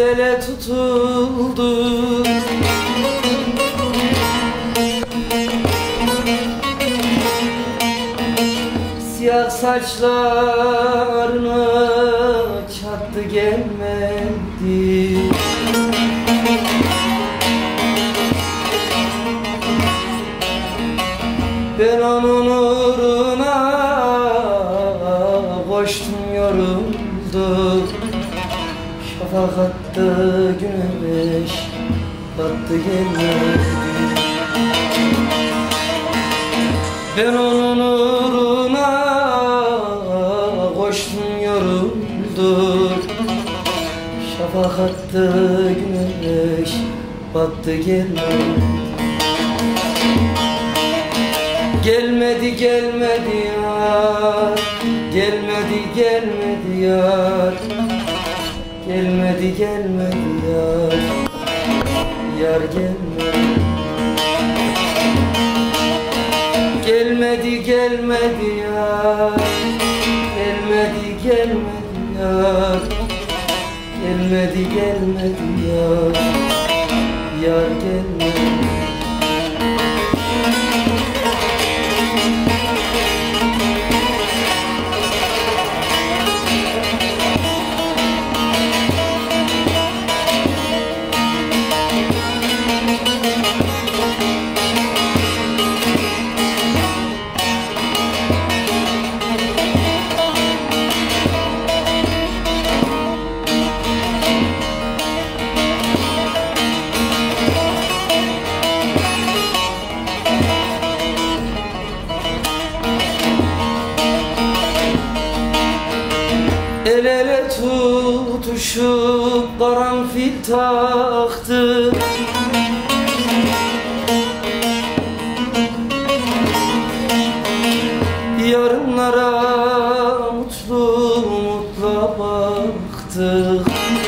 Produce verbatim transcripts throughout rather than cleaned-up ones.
ele tutuldu. Siyah saçlarına çattı gelmedi. Ben onun uğruna koştum, yoruldum. Şafak attı, güneş battı gelmedi. Ben onun uğruna koştum, yoruldum. Şafak attı, güneş battı gelmedi. Gelmedi gelmedi yar, gelmedi gelmedi yar, gelmedi gelmedi yar, yar gelmedi. Gelmedi gelmedi yar, gelmedi gelmedi yar, gelmedi gelmedi yar, yar gelmedi. El ele tutuşup karanfil taktı. Yarınlara mutlu mutlu baktık.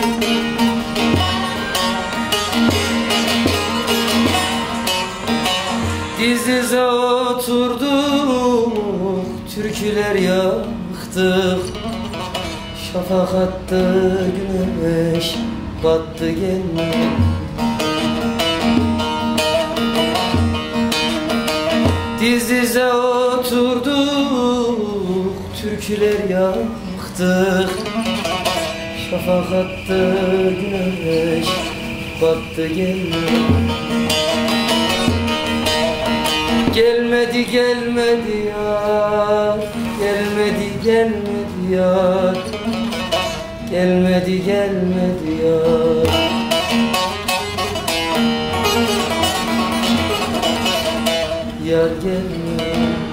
Diz dize oturduk, türküler yaktık. Şafak attı, güneş battı gelmedi. Diz dize oturduk, türküler yaktık. Şafak attı, güneş battı gelmedi. Gelmedi gelmedi yar, gelmedi gelmedi yar, gelmedi gelmedi yar, yar gelmedi.